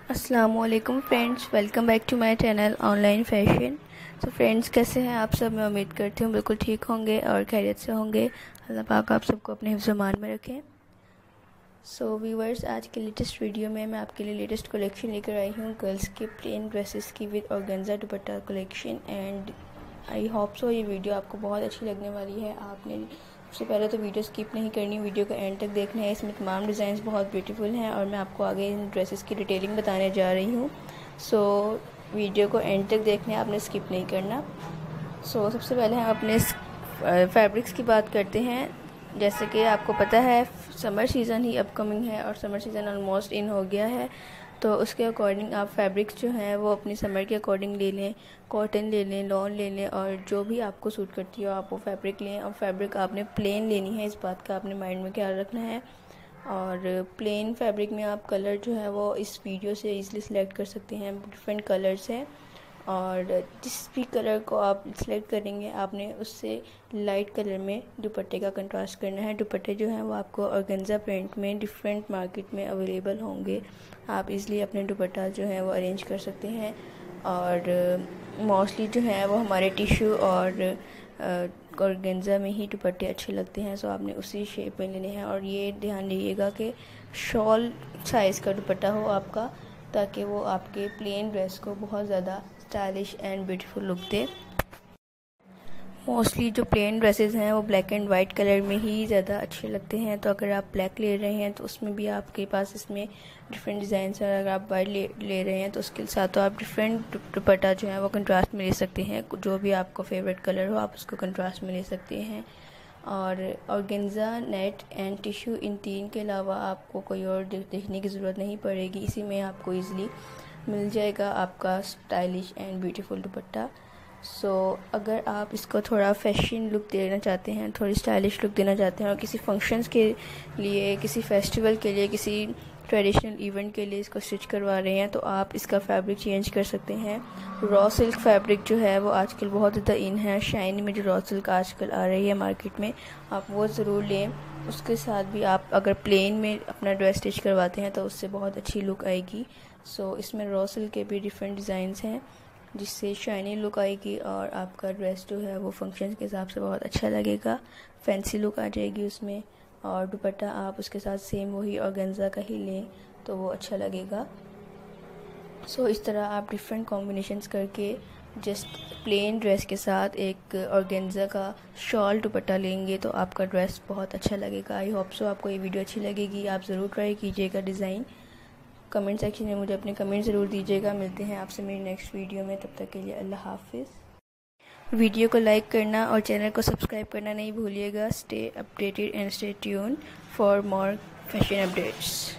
अस्सलामुअलैकुम friends, welcome back to my channel online fashion. तो friends, कैसे हैं आप सब? मैं उम्मीद करती हूँ बिल्कुल ठीक होंगे और खैरियत से होंगे। अल्लाह पाक आप सबको अपने हिफ्ज़-ओ-मान में रखें। सो व्यूवर्स, आज के लेटेस्ट वीडियो में मैं आपके लिए लेटेस्ट कलेक्शन लेकर आई हूँ गर्ल्स के प्लेन ड्रेसेस की with organza dupatta collection. And I hope so ये वीडियो आपको बहुत अच्छी लगने वाली है। आपने सबसे पहले तो वीडियो स्किप नहीं करनी, वीडियो का एंड तक देखना है। इसमें तमाम डिज़ाइंस बहुत ब्यूटीफुल हैं और मैं आपको आगे इन ड्रेसेस की डिटेलिंग बताने जा रही हूँ। सो वीडियो को एंड तक देखना है, आपने स्किप नहीं करना। सो सबसे पहले हम अपने फैब्रिक्स की बात करते हैं। जैसे कि आपको पता है समर सीज़न ही अपकमिंग है और समर सीज़न ऑलमोस्ट इन हो गया है, तो उसके अकॉर्डिंग आप फैब्रिक्स जो हैं वो अपनी समर के अकॉर्डिंग ले लें। कॉटन ले लें, लॉन ले लें और जो भी आपको सूट करती हो आप वो फैब्रिक लें। और फैब्रिक आपने प्लेन लेनी है, इस बात का आपने माइंड में ख्याल रखना है। और प्लेन फैब्रिक में आप कलर जो है वो इस वीडियो से इजीली सिलेक्ट कर सकते हैं। डिफरेंट कलर्स हैं और जिस भी कलर को आप सिलेक्ट करेंगे आपने उससे लाइट कलर में दुपट्टे का कंट्रास्ट करना है। दुपट्टे जो हैं वो आपको ऑर्गेन्जा प्रिंट में डिफरेंट मार्केट में अवेलेबल होंगे। आप इजीली अपने दुपट्टा जो है वो अरेंज कर सकते हैं। और मोस्टली जो है वो हमारे टिश्यू और ऑर्गेन्जा में ही दुपट्टे अच्छे लगते हैं। सो आपने उसी शेप में लेने हैं और ये ध्यान रखिएगा कि शॉल साइज़ का दुपट्टा हो आपका, ताकि वो आपके प्लेन ड्रेस को बहुत ज़्यादा स्टाइलिश एंड ब्यूटीफुल लुक दे। मोस्टली जो प्लेन ड्रेसेस हैं वो ब्लैक एंड वाइट कलर में ही ज़्यादा अच्छे लगते हैं, तो अगर आप ब्लैक ले रहे हैं तो उसमें भी आपके पास इसमें डिफरेंट डिज़ाइन है। अगर आप वाइट ले रहे हैं तो उसके साथ तो आप डिफरेंट दुपट्टा जो है वो कंट्रास्ट में ले सकते हैं। जो भी आपको फेवरेट कलर हो आप उसको कंट्रास्ट में ले सकते हैं। और ऑर्गेन्जा, नेट एंड टिश्यू, इन तीन के अलावा आपको कोई और देखने की ज़रूरत नहीं पड़ेगी। इसी में आपको ईज़िली मिल जाएगा आपका stylish and beautiful dupatta. So अगर आप इसको थोड़ा फैशन लुक देना चाहते हैं, थोड़ी स्टाइलिश लुक देना चाहते हैं और किसी फंक्शंस के लिए, किसी फेस्टिवल के लिए, किसी ट्रेडिशनल इवेंट के लिए इसको स्टिच करवा रहे हैं, तो आप इसका फैब्रिक चेंज कर सकते हैं। रॉ सिल्क फैब्रिक जो है वो आजकल बहुत ज़्यादा इन है। शाइनी में जो रॉ सिल्क आजकल आ रही है मार्केट में, आप वो ज़रूर लें। उसके साथ भी आप अगर प्लेन में अपना ड्रेस स्टिच करवाते हैं तो उससे बहुत अच्छी लुक आएगी। सो इसमें रॉ सिल्क के भी डिफरेंट डिज़ाइंस हैं जिससे शाइनी लुक आएगी और आपका ड्रेस जो है वो फंक्शन के हिसाब से बहुत अच्छा लगेगा, फैंसी लुक आ जाएगी उसमें। और दुपट्टा आप उसके साथ सेम वही ऑर्गेन्जा का ही लें तो वो अच्छा लगेगा। सो इस तरह आप डिफरेंट कॉम्बिनेशंस करके जस्ट प्लेन ड्रेस के साथ एक ऑर्गेन्जा का शॉल दुपट्टा लेंगे तो आपका ड्रेस बहुत अच्छा लगेगा। आई होप सो आपको ये वीडियो अच्छी लगेगी। आप ज़रूर ट्राई कीजिएगा डिज़ाइन। कमेंट सेक्शन में मुझे अपने कमेंट ज़रूर दीजिएगा। मिलते हैं आपसे मेरी नेक्स्ट वीडियो में, तब तक के लिए अल्लाह हाफिज़। वीडियो को लाइक करना और चैनल को सब्सक्राइब करना नहीं भूलिएगा। Stay updated and stay tune for more fashion updates.